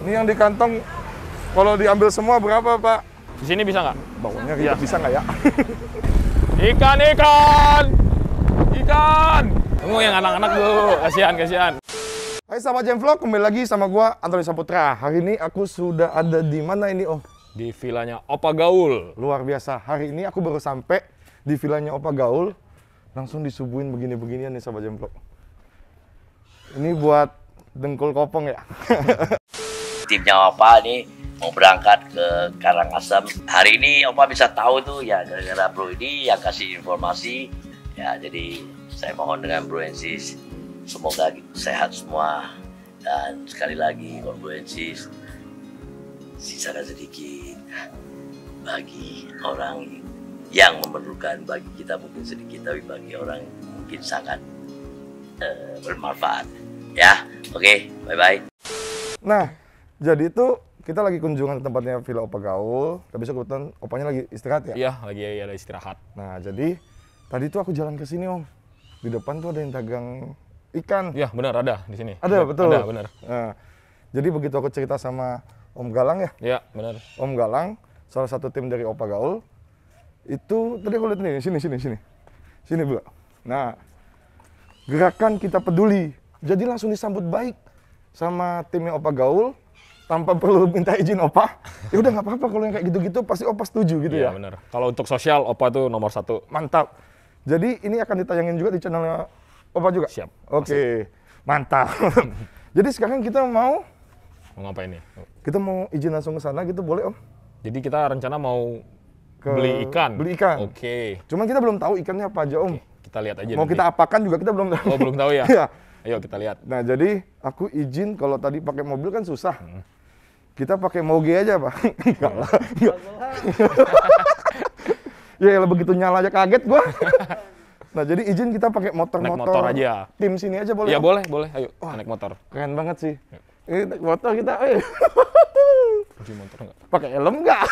Ini yang di kantong, kalau diambil semua berapa, Pak? Di sini bisa nggak? Baunya ribet, bisa nggak ya? Ikan, ikan! Ikan! Tunggu yang anak-anak dulu, kasihan. Hai sahabat Jam Vlog, kembali lagi sama gua Antoni Saputra. Hari ini aku sudah ada di mana ini, Om? Di vilanya Opa Gaul. Luar biasa. Hari ini aku baru sampai di vilanya Opa Gaul. Langsung disuguhin begini-beginian nih sahabat Jam Vlog. Ini buat dengkul kopong ya. Timnya Opa nih mau berangkat ke Karangasem. Hari ini Opa bisa tahu tuh ya gara-gara Bro ini yang kasih informasi. Ya jadi saya mohon dengan Bro Ensis semoga sehat semua, dan sekali lagi Bro Ensis sisakan sedikit bagi orang yang memerlukan, bagi kita mungkin sedikit tapi bagi orang mungkin sangat bermanfaat ya. Oke, bye bye. Nah, jadi itu kita lagi kunjungan ke tempatnya Villa Opa Gaul. Tapi kebetulan opanya lagi istirahat ya? Iya, lagi ada istirahat. Nah, jadi tadi tuh aku jalan ke sini, Om. Di depan tuh ada yang dagang ikan. Iya, benar ada di sini. Ada, betul. Ada, benar. Nah, jadi begitu aku cerita sama Om Galang ya? Iya, benar. Om Galang, salah satu tim dari Opa Gaul. Itu tadi aku lihat nih, sini. Sini, Bu. Nah, gerakan kita peduli. Jadi langsung disambut baik sama timnya Opa Gaul tanpa perlu minta izin Opa. Ya udah nggak apa-apa kalau yang kayak gitu-gitu pasti Opa setuju gitu ya. Iya, benar. Kalau untuk sosial Opa tuh nomor 1. Mantap. Jadi ini akan ditayangin juga di channelnya Opa juga? Siap. Oke, mantap. Jadi sekarang kita mau ngapain nih? Kita mau izin langsung ke sana gitu, boleh Om? Jadi kita rencana mau beli ikan. Beli ikan. Oke. Cuman kita belum tahu ikannya apa aja, Om. Oke, kita lihat aja Mau nanti. kita apakan juga kita belum tahu. Oh, belum tahu ya? Iya. Ayo kita lihat. Nah, jadi aku izin kalau tadi pakai mobil kan susah. Kita pakai moge aja, Pak. Enggak lah. Ya, begitu nyala aja kaget gua. Nah, jadi izin kita pakai Naik motor aja. Tim sini aja boleh? Iya, Om? boleh. Ayo, naik motor. Keren banget sih. Ini naik motor kita. Kunci motor enggak? Pakai helm nggak?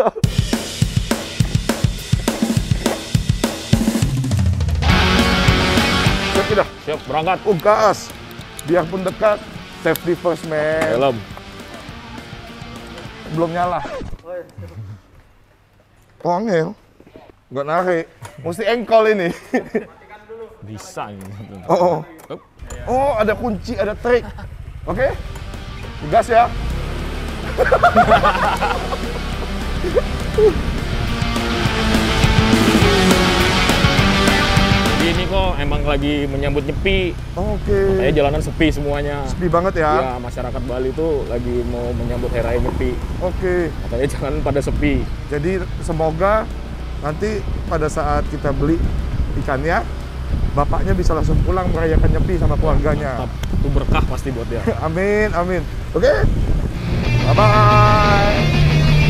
Siap tidak? Siap, berangkat. Gas. Biarpun dekat, safety first, man. Helm. Belum nyala. Oh, angel. Nggak narik. Mesti engkol ini. Bisa ini. Oh, ada kunci, ada trik. Oke? Gas ya. Jadi ini kok emang lagi menyambut nyepi. Oke. Makanya jalanan sepi semuanya. Sepi banget ya. Ya, masyarakat Bali tuh lagi mau menyambut hari raya nyepi. Oke. Makanya jangan pada sepi. Jadi semoga nanti pada saat kita beli ikannya, bapaknya bisa langsung pulang merayakan nyepi sama keluarganya. Mantap. Itu berkah pasti buat dia. Amin, amin. Oke? Bye-bye.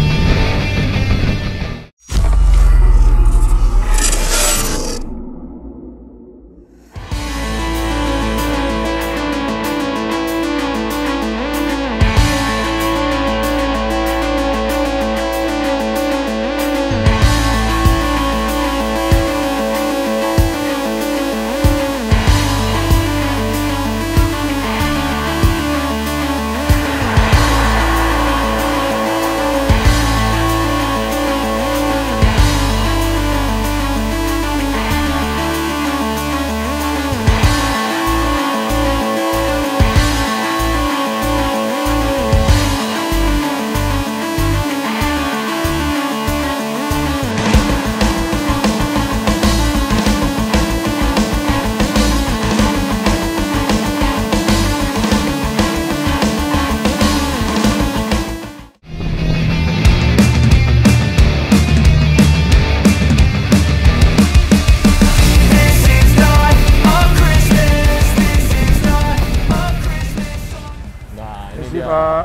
Pak.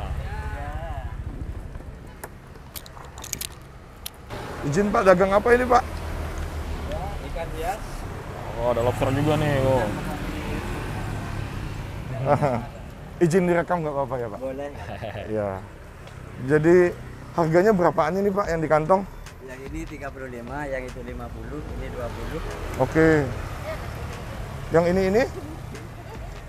Izin Pak, dagang apa ini Pak? Ya, ikan hias. Oh, ada lobster juga nih. Oh. Izin direkam nggak apa-apa ya Pak? Boleh. Ya. Jadi harganya berapaan ini Pak yang di kantong? Yang ini 35, yang itu 50, ini 20. Oke. Yang ini?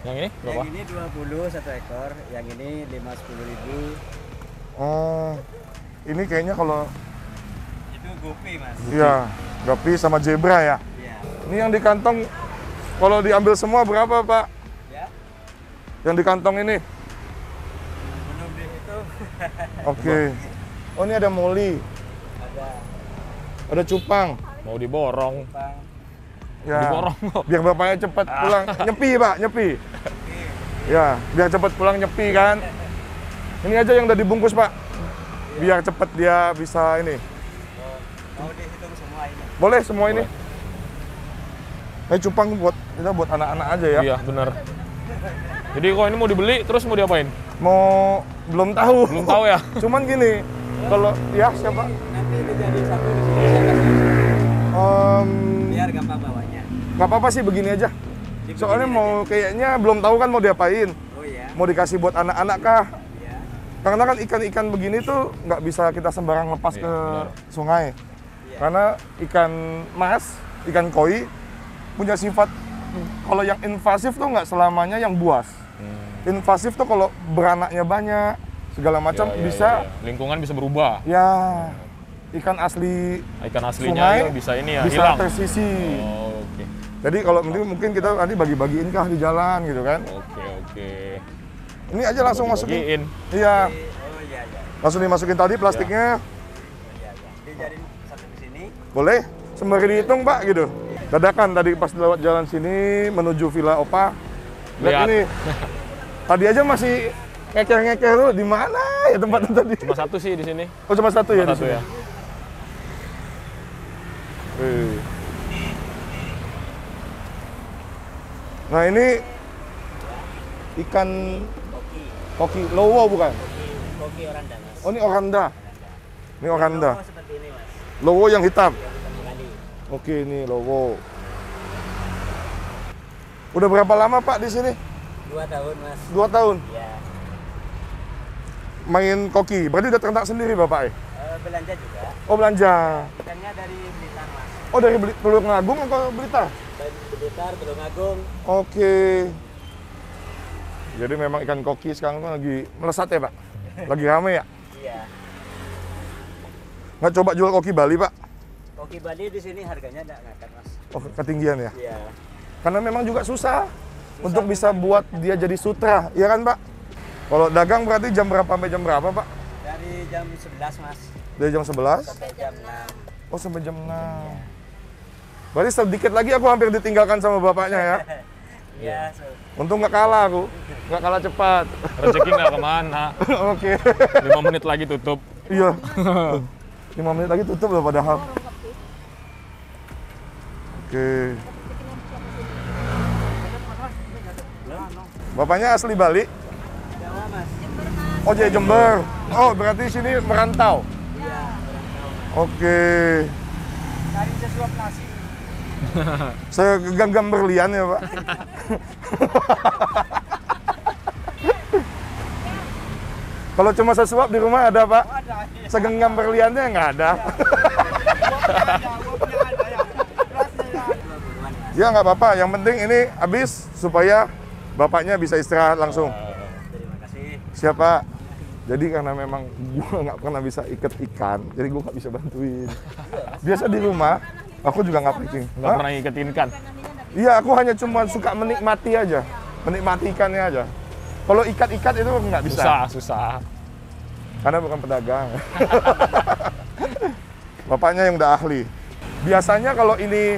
Yang ini berapa? Yang ini 20 satu ekor, yang ini 5-10 ribu. Oh, ini kayaknya kalau Itu gupi mas. iya, gapi sama zebra ya. Iya. Ini yang di kantong kalau diambil semua berapa, Pak? Ya. Yang di kantong ini. Belum dihitung. Oke. Oh, ini ada moli, Ada ada cupang. Mau diborong. Bang. Ya. Diborong. Biar bapaknya cepat pulang. Nyepi, Pak, nyepi. Ya, biar cepat pulang nyepi kan. Ini aja yang udah dibungkus, Pak. Biar cepat dia bisa ini. Mau dihitung semua ini. Boleh semua ini. Cupang buat kita buat anak-anak aja ya. Iya, bener. Jadi kalau ini mau dibeli, terus mau diapain? Mau belum tahu. Belum tahu ya? Cuman gini, kalau ya siapa? Nanti dijadiin satu di sini saya kasih. Biar gampang bawanya. Nggak apa-apa sih begini aja. Soalnya mau kayaknya belum tahu kan mau diapain. Oh iya. Mau dikasih buat anak-anak kah? Iya. Karena kan ikan-ikan begini tuh nggak bisa kita sembarang lepas Iya, ke benar. sungai. Iya. Karena ikan mas, ikan koi punya sifat kalau yang invasif tuh nggak selamanya yang buas. Invasif tuh kalau beranaknya banyak, segala macam Ya, ya, bisa ya, ya. Lingkungan bisa berubah. ya ikan asli Ikan aslinya sungai itu bisa ini ya, bisa hilang. tersisi. Oh, oke. Jadi kalau mungkin kita nanti bagi-bagiin kah di jalan gitu kan. Oke, oke. Ini aja langsung masukin. Bagiin. Iya, Oh iya iya. langsung dimasukin tadi plastiknya. Iya iya. Dijadiin satu di sini. Boleh sembari dihitung, Pak, gitu. Dadakan tadi pas lewat jalan sini menuju Villa Opa. Lihat Lihat. ini. Tadi aja masih ngeker-ngeker tuh di mana ya tempatnya tadi? Cuma satu sih di sini. Oh, cuma satu ya Cuma di satu sini. ya. Nah, ini ikan koki lowo bukan? Koki oranda mas. Oh, ini oranda. Ini oranda. Oh seperti ini mas. Lowo yang hitam. Kembali. Oke, ini lowo. Udah berapa lama, Pak, di sini? 2 tahun mas. 2 tahun. Iya. Main koki. Berarti udah ternak sendiri, Bapak? Belanja juga. Oh, belanja. Ikannya dari Blitar mas. Oh, dari Tulungagung atau Blitar? Dari Blitar, Tulungagung. Oke. Jadi memang ikan koki sekarang tuh lagi melesat ya, Pak? Lagi rame ya? Iya. Nggak coba jual koki Bali, Pak? Koki Bali di sini harganya nggak ngangkat mas. Oh, ketinggian ya? Iya. Karena memang juga susah untuk bisa buat dia jadi sutra, iya kan, Pak? Kalau dagang berarti jam berapa sampai jam berapa, Pak? Dari jam 11 mas. Dari jam 11? Sampai jam 6. Oh, sampai jam 6. Berarti sedikit lagi aku hampir ditinggalkan sama bapaknya ya. Iya. Untung nggak kalah aku, nggak kalah cepat. Rezeki nggak kemana. Oke. 5 menit lagi tutup. Iya. 5 menit lagi tutup loh padahal. Oke. Bapaknya asli Bali? Jawa mas. Oh, jadi Jember. Oh, berarti sini merantau. Iya. Oke. Cari sesuap nasi. Saya genggam berlian ya, Pak. Kalau cuma sesuap di rumah ada, Pak? Ada. Segenggam berliannya nggak ada. Ya nggak apa-apa, yang penting ini habis supaya bapaknya bisa istirahat langsung. Terima kasih. Siapa? Jadi karena memang gua nggak pernah bisa ikat ikan, jadi gua nggak bisa bantuin. Biasa di rumah, aku juga nggak packing. Nggak Hah? pernah ngiketin ikan. Iya, aku hanya cuma suka menikmati aja, menikmati ikannya aja. Kalau ikat-ikat itu nggak bisa, Susah, susah. karena bukan pedagang. Bapaknya yang udah ahli. Biasanya kalau ini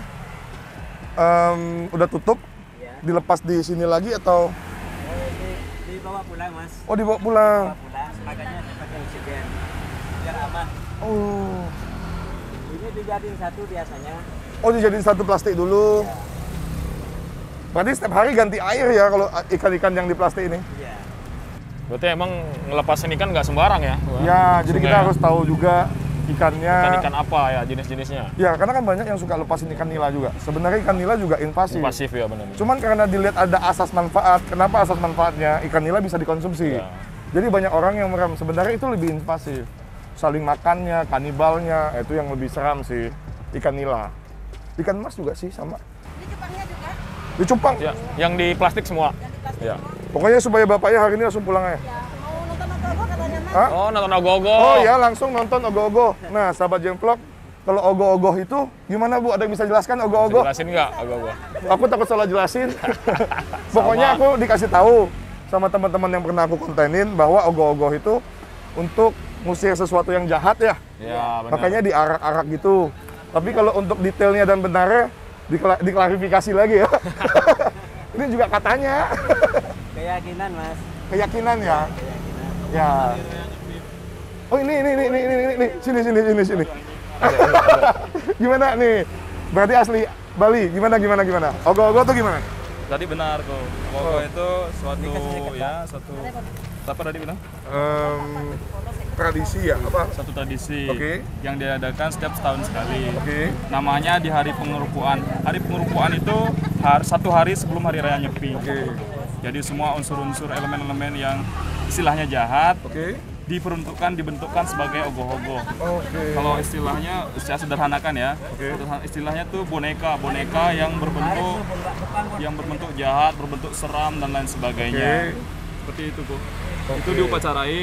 udah tutup, Iya. dilepas di sini lagi atau Dibawa pulang mas. oh dibawa pulang? Dibawa pulang. Makanya pakai oksigen. Biar aman. Oh, Ini dijadiin satu biasanya. oh dijadiin satu plastik dulu. Berarti setiap hari ganti air ya kalau ikan-ikan yang di plastik ini? Iya. Berarti emang ngelepasin ikan nggak sembarang ya? Ya, jadi Sungai kita ya? harus tahu juga ikannya. Ikan apa ya jenis-jenisnya? Ya, karena kan banyak yang suka lepasin ikan nila juga. Sebenarnya ikan nila juga invasif. Pasif ya benar. Cuman karena dilihat ada asas manfaat, kenapa asas manfaatnya ikan nila bisa dikonsumsi? Ya. Jadi banyak orang yang meram. Sebenarnya itu lebih invasif. Saling makannya, kanibalnya, itu yang lebih seram sih. Ikan nila. Ikan mas juga sih sama. Ini cupangnya juga, Di cupang. Ya, yang di plastik semua. yang di Ya. Pokoknya supaya bapaknya hari ini langsung pulang aja. Mau nonton ogoh-ogoh katanya Mas. Hah? Oh, nonton ogoh-ogoh. Oh ya, langsung nonton ogoh-ogoh. Nah, sahabat Jengvlog, kalau ogoh-ogoh itu gimana Bu? Ada yang bisa jelaskan ogoh-ogoh? Jelasin nggak ogoh-ogoh? Aku takut salah jelasin. Pokoknya aku dikasih tahu sama teman-teman yang pernah aku kontenin bahwa ogoh-ogoh itu untuk ngusir sesuatu yang jahat ya. Ya, benar. Makanya diarak-arak gitu. Tapi kalau untuk detailnya dan benarnya diklarifikasi lagi ya. Ini juga katanya. Keyakinan Mas. Keyakinan ya. Ya. Oh ini. Sini. Gimana nih? Berarti asli Bali. Gimana? Ogoh-ogoh tuh gimana? Tadi benar kok. Ogoh itu suatu apa tadi bilang? Tradisi ya? Apa? Satu tradisi Oke. yang diadakan setiap setahun sekali. Oke. Namanya di Hari Pengerupuan. Hari Pengerupuan itu satu hari sebelum Hari Raya Nyepi. Oke. Jadi semua unsur-unsur elemen-elemen yang istilahnya jahat Oke. dibentukkan sebagai ogoh-ogoh. Oke. Kalau istilahnya, saya sederhanakan ya. Oke. Istilahnya tuh boneka yang berbentuk jahat, berbentuk seram dan lain sebagainya. Oke. Seperti itu kok. Oke. Itu diupacarai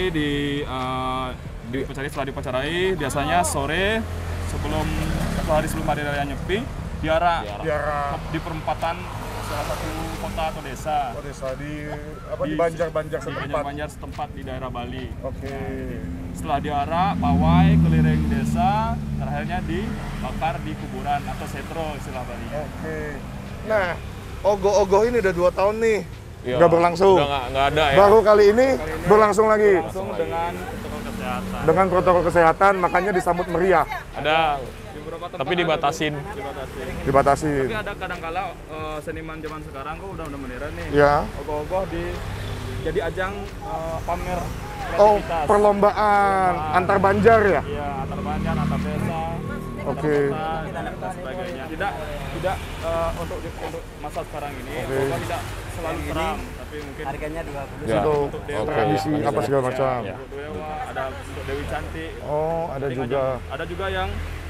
setelah diupacarai biasanya sore satu hari sebelum Hari Raya Nyepi diarak di perempatan salah satu kota atau desa. Desa di Banjar-Banjar Di setempat. Banjar setempat di daerah Bali. Oke. Setelah diarak, pawai keliling desa, terakhirnya dibakar di kuburan atau setro istilah Bali. Oke. Nah, ogoh-ogoh ini udah 2 tahun nih. Iya. Nggak berlangsung. Udah nggak ada ya. Baru kali ini berlangsung lagi. Langsung dengan protokol kesehatan. Dengan protokol kesehatan, makanya disambut meriah. Ada, Di beberapa tempat tapi dibatasin. Dibatasi. Tapi ada kadang-kala seniman zaman sekarang kok udah modern nih. Ya. Ogoh-ogoh jadi ajang pamer Oh, kreativitas. perlombaan antar Banjar ya? Iya, antar banjar, antar desa, Oke. antar kota, dan sebagainya. Tidak untuk masa sekarang ini, Oke. ogoh tidak selalu seram, tapi mungkin Harganya 20. Ya. Untuk dewa, tradisi ya. apa segala macam. Ya. untuk dewa, ada untuk Dewi Cantik. Oh, ada Jadi juga. ada juga yang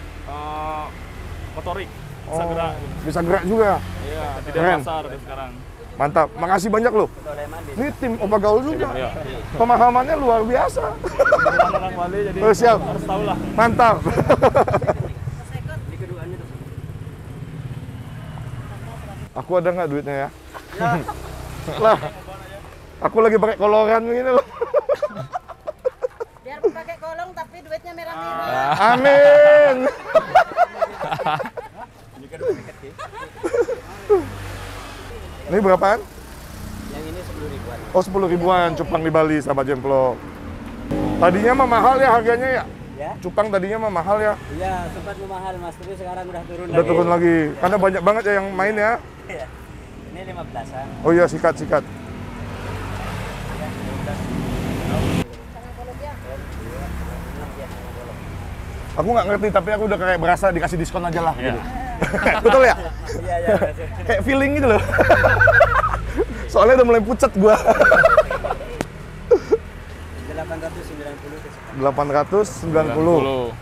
motorik, bisa Oh, gerak. bisa gerak juga. Iya, di Keren. pasar sekarang. Mantap. Makasih banyak loh. Ini tim Opa Gaul juga. Iya. Pemahamannya luar biasa. Orang Bali jadi Oh, siap. harus tahu lah. Mantap. Di keduanya tuh. Aku ada nggak duitnya ya? Lah, aku lagi pakai koloran begini loh. Biar pakai kolong tapi duitnya merah-merah. Amin. Ini berapaan? Yang ini 10 ribuan. Oh, 10 ribuan cupang di Bali, sahabat Jengvlog. Tadinya mah mahal ya harganya ya? Ya? Cupang tadinya mah mahal ya? Iya, sempat mahal Mas, tapi sekarang udah turun Udah turun lagi. Karena banyak banget ya yang main ya. Iya. Ini 15-an. Oh iya, sikat. Aku nggak ngerti, tapi aku udah kayak berasa dikasih diskon aja lah. Iya. Gitu. Betul ya? Iya, iya. Kayak feeling gitu loh. Soalnya udah mulai pucat gua. 890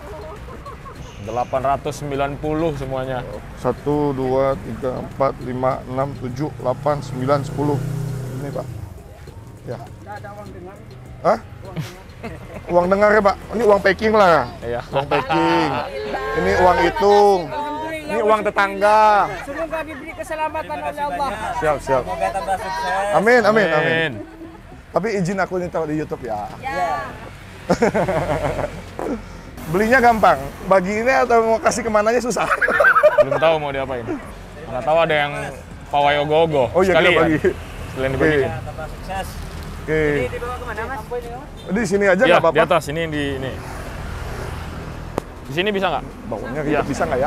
890 semuanya. 1, 2, 3, 4, 5, 6, 7, 8, 9, 10. Ini Pak. Ya. Hah? Uang dengar ya Pak? Ini uang packing lah. Iya. Uang packing. Ini uang hitung. Ini uang tetangga. Semoga diberi keselamatan oleh Allah. Siap. Semoga tambah sukses. Amin. Tapi izin aku ini tahu di YouTube ya. Ya. Belinya gampang. Bagiinnya atau mau kasih kemananya susah. Belum tahu mau diapain. Mana tahu ada yang pawai ogoh-ogoh. Oh iya, kita Sekalian. bagi. Sekalian dibagiin. Tambah sukses. Oke. Ini dibawa kemana Mas? Di sini aja Iya, nggak di apa-apa. atas ini di ini. Di sini bisa nggak? Baunya ribet bisa nggak ya?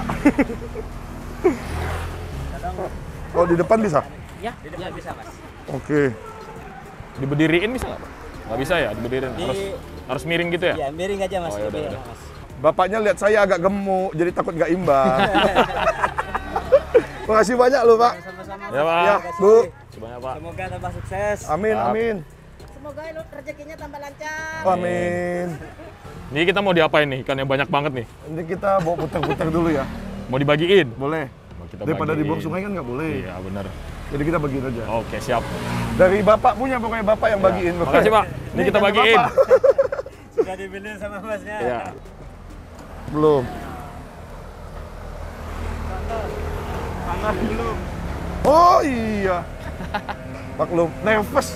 Oh di depan bisa? Ya, di depan bisa Mas. Oke. Diberdiriin bisa nggak? Nggak bisa ya, diberdiriin. Harus miring gitu ya? Iya, miring aja Mas. Oh, yaudah, Miring, yaudah. Mas. Bapaknya lihat saya agak gemuk, jadi takut nggak imbang. Makasih banyak loh Pak. Sama-sama. Ya, Pak. Ya, Bu. Sebanyak Pak. Semoga tambah sukses. Amin. Semoga rezekinya tambah lancar. Amin. Ini kita mau diapain nih? Ikannya banyak banget nih. Nanti kita bawa putar-putar dulu ya. Mau dibagiin? Boleh. Mau kita Daripada bagiin. dibuang sungai kan nggak boleh. Iya, benar. Jadi kita bagiin aja. Oke, siap. Dari bapak punya, pokoknya bapak yang bagiin. Makasih, Pak. Ini kita dari bagiin. bapak. Sudah dibeli sama masnya. Iya. Belum. Panas dulu. Oh iya. Maklum, nervous.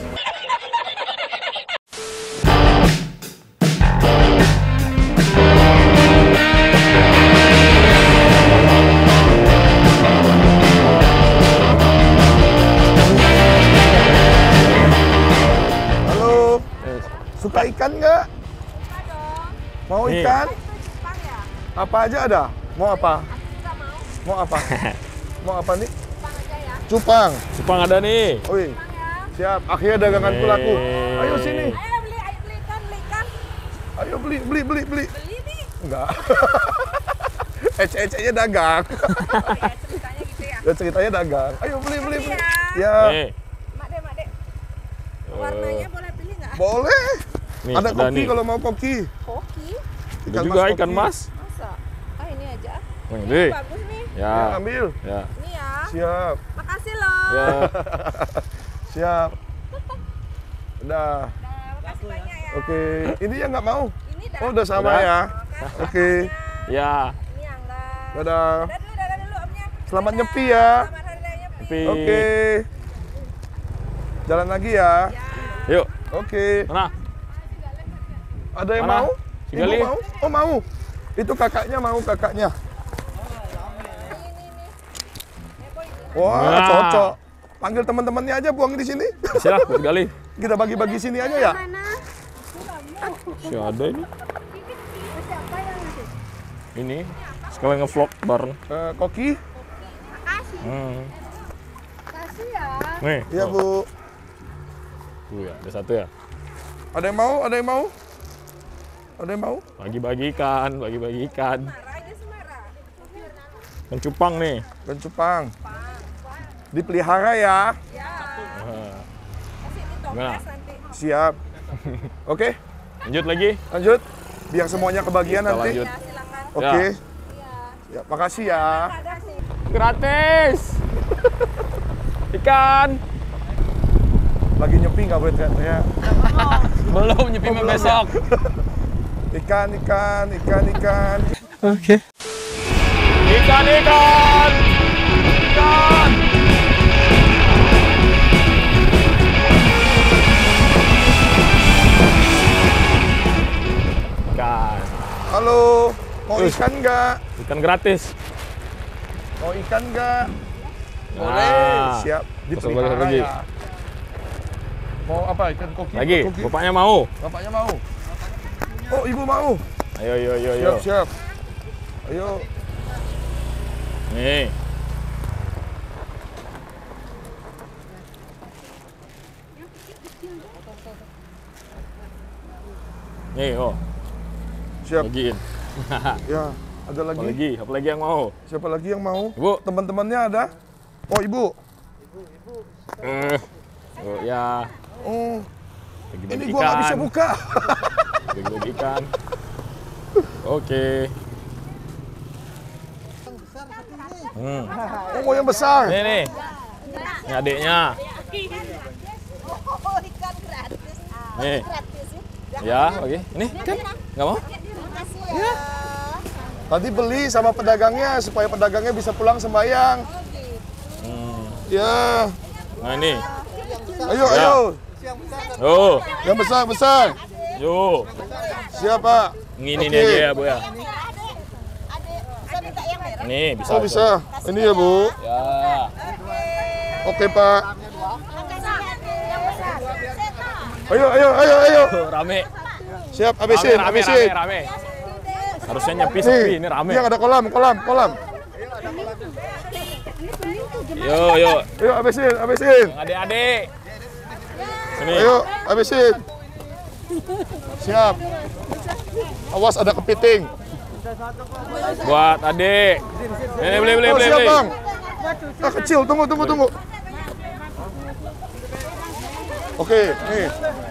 Halo, suka ikan nggak? Mau Nih. ikan? Apa aja ada? Mau apa? Mau apa? Mau apa nih? Cupang. Cupang ada nih. Wih, siap. Akhirnya daganganku laku. Ayo sini. Ayo beli ikan. Ayo beli. Beli nih. Enggak. Ece-ecenya dagang. Ya, ceritanya gitu ya. Ya ceritanya dagang. Ayo beli. Ya, Nih. Mak Dek. Warnanya boleh pilih nggak? boleh. Nih, Ada udah koki nih. kalau mau koki. Koki. Ada juga ikan koki. mas. Masa? Ah ini aja. Nih, Ini deh. bagus nih. Ya, Ya. ambil. Ya. Ini ya. Siap. Makasih loh. Ya. Siap. Udah. Nah, makasih banyak ya. Oke. Ini yang nggak mau. Ini dah. Oh, udah sama Udah. ya. Makasih Oke. banyak. Ya. Ini Angga. Dadah. Dadah dulu Omnya. Selamat Dadah. nyepi ya. Selamat hari raya nyepi. Nyepi. Oke. Jalan lagi ya. Yuk. Oke. Mana? Ada yang Mana? mau? Si Ibu Gali. mau? Oh mau. Itu kakaknya mau, kakaknya. Wah, Nah. cocok. Panggil teman-temannya aja buang di sini. Silah, buat gali. Kita bagi-bagi sini aja ya. Si ada ini. Ini sekalian ngevlog bareng. Koki? Makasih ya. Nih. Iya, Bu. Tuh ya, ada satu ya. Ada yang mau? Ada yang mau? Ada yang mau? Bagi-bagi ikan. Marah ini semarah. Ikan cupang nih. Dan cupang. Dipelihara ya. Ya. Nah, Kasih di Gimana? toples nanti. Siap. Oke, lanjut lagi. lanjut. Biar semuanya kebagian Kita nanti. lanjut. Ya silakan. Oke. Iya. Ya, makasih ya. Ada sih. Gratis. Ikan. Lagi nyepi nggak boleh teriak-teriak. Belum nyepi belum besok. Ikan. Ikan. Ikan. Halo, mau ikan nggak? Ikan gratis. Mau ikan nggak? Boleh. Nah, Siap. langsung Dipelihara lagi. ya. Mau apa? Ikan koki? Lagi, Koki? bapaknya mau. Bapaknya mau. Oh, ibu mau. Ayo. Siap. Ayo. Nih. Nih, oh, Siap. bagiin. Ya, ada lagi. Apa lagi yang mau? Siapa lagi yang mau? Ibu. Teman-temannya ada? Oh, ibu. Oh, ya. Oh, Bagi-bagi ini gua nggak bisa buka. Bagi-bagi ikan. Oke. Oh, mau yang besar. Nih. Ini adiknya. Oh, ikan gratis. Nih. Gratis ya. Ya, oke. Ini kan? Nggak mau? Makasih ya. Tadi beli sama pedagangnya supaya pedagangnya bisa pulang sembahyang. Ya. Nah, ini. Ayo. Oh, Yang besar. yuk. Siap, Pak. Ini Oke. aja ya, Bu ya. Adik, saya minta yang merah. Nih, bisa. Oh, bisa. Ini ya, Bu. Ya. Oke, Pak. Yang besar. Ayo. Rame. Siap, habisin. Rame. Harusnya nyepi sepi, ini rame. Yang ada kolam. Yo. Ayo, habisin. Yang adik-adik. Sini. Ayo, habisin. Siap. Awas ada kepiting. Buat adik. Ini beli. Oh, siap, Bang. Kecil, tunggu. Oke, nih.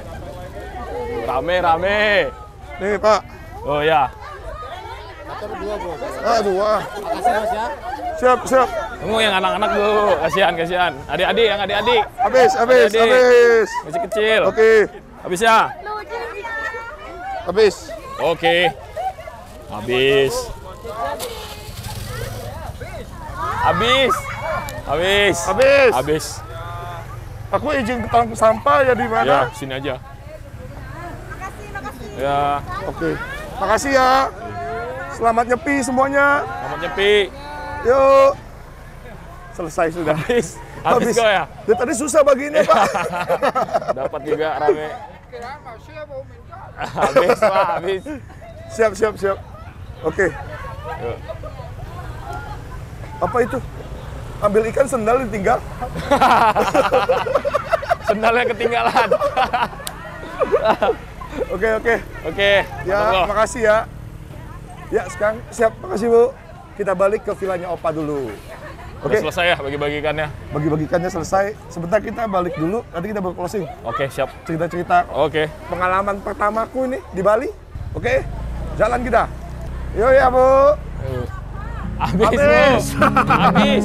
Rame. Nih, Pak. Oh ya. Dua. Siap. Tunggu yang anak-anak dulu. Kasihan. Adik-adik, yang adik-adik. Habis. Adik-adik. Masih kecil. Oke. Habis ya? Habis. Oke. Habis. Aku izin ke tong sampah ya di Ya, mana? sini aja. Makasih. Ya, Oke. Makasih ya. Selamat nyepi semuanya. selamat nyepi. Yuk. Selesai sudah. Habis kok ya? Ya tadi susah bagiinnya, Pak. Dapat juga rame. Habis, Pak, habis. Siap. Oke. Yuk. Apa itu? Ambil ikan sendal ditinggal. Sendalnya ketinggalan. Oke. Oke, Ya, mantap, loh. makasih ya. Ya, sekarang siap. Makasih, Bu. Kita balik ke vilanya Opa dulu. Udah Oke, selesai ya bagi-bagikannya? bagi-bagikannya selesai. Sebentar kita balik dulu, nanti kita baru closing. Oke, siap. Cerita-cerita Oke. pengalaman pertamaku ini di Bali. Oke, jalan kita. Yuk ya, Bu. Habis, Habis. Bu. Habis.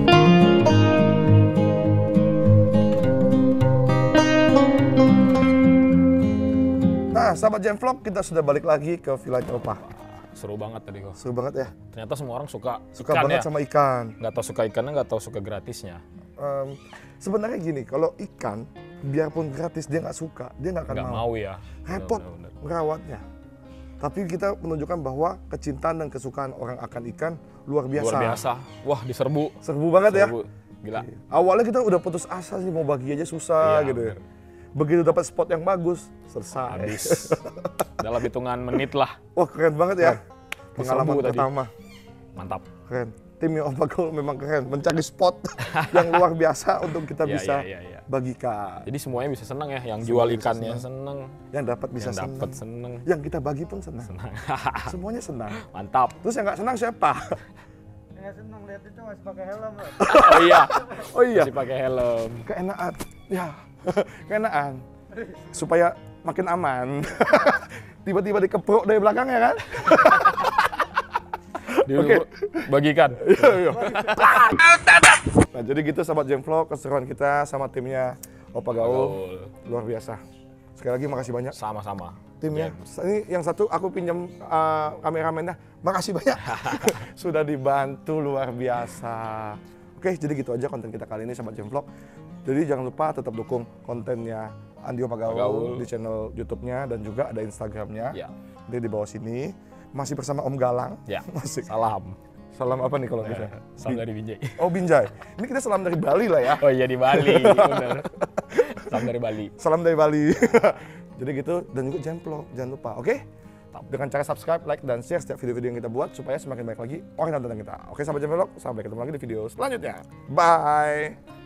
Nah, sahabat Jam Vlog, kita sudah balik lagi ke vilanya Opa. Seru banget tadi kok. Seru banget ya. Ternyata semua orang suka Suka ikan banget ya. sama ikan. Nggak tahu suka ikannya, nggak tahu suka gratisnya. Sebenarnya gini, kalau ikan, biarpun gratis dia nggak suka, dia nggak akan Nggak mau. mau ya. Repot Bener-bener. merawatnya. Tapi kita menunjukkan bahwa kecintaan dan kesukaan orang akan ikan luar biasa. Luar biasa. Wah, diserbu. Serbu banget ya. Serbu. Gila. Awalnya kita udah putus asa sih, mau bagi aja susah Iya, gitu ya. bener. Begitu dapat spot yang bagus, selesai. Habis. Dalam hitungan menit lah. Wah, keren banget ya. Diserbu Pengalaman tadi. pertama. Mantap. Keren. Timnya Opa Gaul memang keren, mencari spot yang luar biasa untuk kita Iya, bisa iya. bagikan. Jadi semuanya bisa senang ya. Yang Semuanya jual bisa ikannya senang. Yang dapat bisa Yang dapat senang. senang. Yang kita bagi pun senang. Semuanya senang. Mantap. Terus yang nggak senang siapa? Nggak senang lihat itu masih pakai helm. Bro. Oh iya. Oh iya, Masih pakai helm. keenaan. Ya, keenaan. Supaya makin aman. Tiba-tiba dikeprok dari belakang ya kan? Oke. Bagikan. Iya. Nah, jadi gitu sahabat Jam Vlog, keseruan kita sama timnya Opa Gaul. Luar biasa. Sekali lagi makasih banyak Sama-sama. timnya. Ini yang satu aku pinjam kameramennya. Makasih banyak. Sudah dibantu luar biasa. Oke, jadi gitu aja konten kita kali ini sahabat Jam Vlog. Jadi jangan lupa tetap dukung kontennya Andi Opa Gaul di channel YouTube-nya dan juga ada Instagram-nya. Ya. Nanti di bawah sini. Masih bersama Om Galang. Ya. Masih. Salam. Salam apa nih kalau bisa? Salam dari Binjai. Oh, Binjai. Ini kita salam dari Bali lah ya. Oh iya di Bali, bener. Salam dari Bali. Salam dari Bali. Jadi gitu, dan juga Jam Vlog, jangan lupa, oke? Dengan cara subscribe, like, dan share setiap video-video yang kita buat supaya semakin banyak lagi orang yang nonton kita. Oke, sahabat Jam Vlog, sampai ketemu lagi di video selanjutnya. Bye!